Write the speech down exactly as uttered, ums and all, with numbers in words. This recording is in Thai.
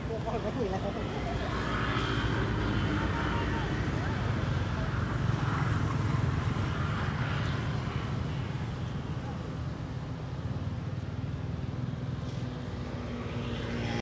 เดี๋ยวก่อนไม่คุยแล้ว